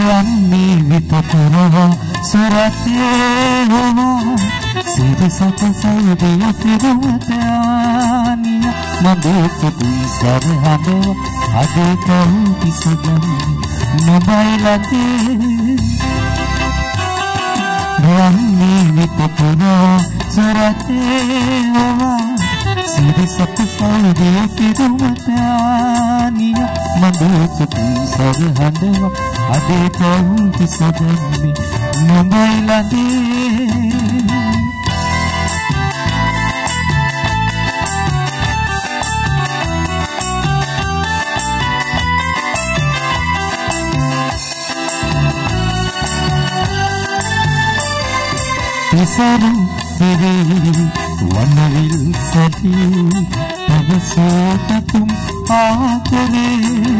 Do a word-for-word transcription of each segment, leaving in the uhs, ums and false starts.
යන්නේ විපතරව සරතේ හොවා සිරසත සෞදිය පිරුමතානිය මගේ පුතුන් සරහඬව අදේ කවුති සුදම් නොබයිලදී යන්නේ විපතරව සරතේ හොවා සිරසත සෞදිය පිරුමතානිය මගේ පුතුන් සරහඬව අදේ කවුති සුදම් නොබයිලදී Saru beri wanavil sati tavasatatum aakare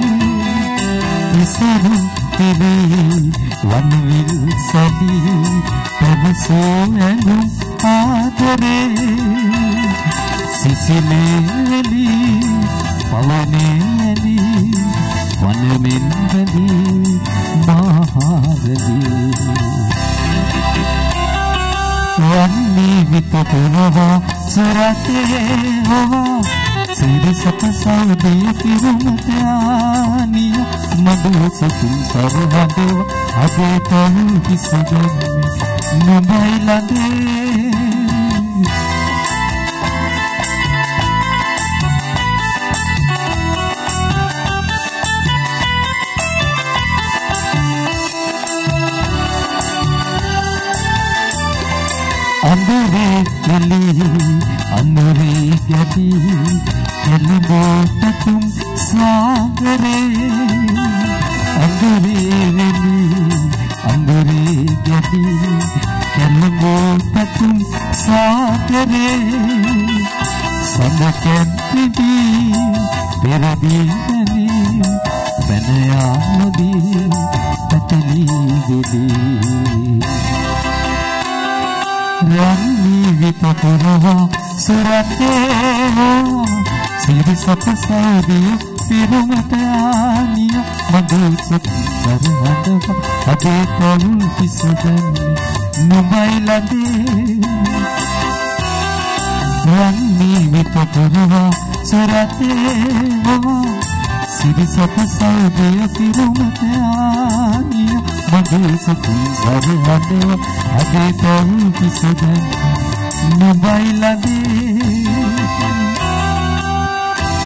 Saru beri wanavil sati tavasatatum aakare Sisileli pavaneli wanamendali mahavali යන්නේ විපතරව සරතේ හොවා සිරසත සෞදිය පිරුමතානිය මදුසතුන් සරහඬව අදේ කවුති සුදම් නොබයිලදී Andare kali, andare jadi, kelbo tatum sagare. Andare kali, andare jadi, kelbo tatum sagare. Samakan pibi, beradi dani, benaya nadi, tatali gedi. යන්නේ විපතරව සරතේ සිරසත සෞදිය පිරුමතානිය මගේ සරහඬව අදේ කවුති සුදම් නොබයිලදී යන්නේ විපතරව සරතේ සිරසත සෞදිය පිරුමතානිය මගේ සරහඬව අදේ කවුති සුදම් නොබයිලදී